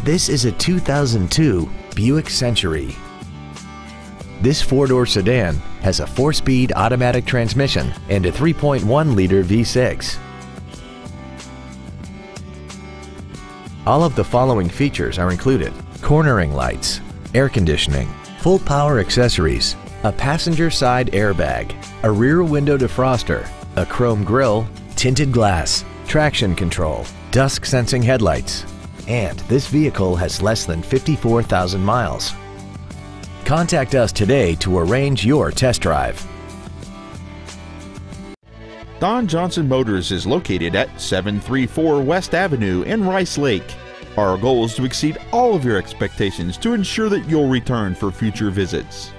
This is a 2002 Buick Century. This four-door sedan has a 4-speed automatic transmission and a 3.1-liter V6. All of the following features are included: cornering lights, air conditioning, full power accessories, a passenger side airbag, a rear window defroster, a chrome grille, tinted glass, traction control, dusk sensing headlights, and this vehicle has less than 54,000 miles. Contact us today to arrange your test drive. Don Johnson Motors is located at 734 West Avenue in Rice Lake. Our goal is to exceed all of your expectations to ensure that you'll return for future visits.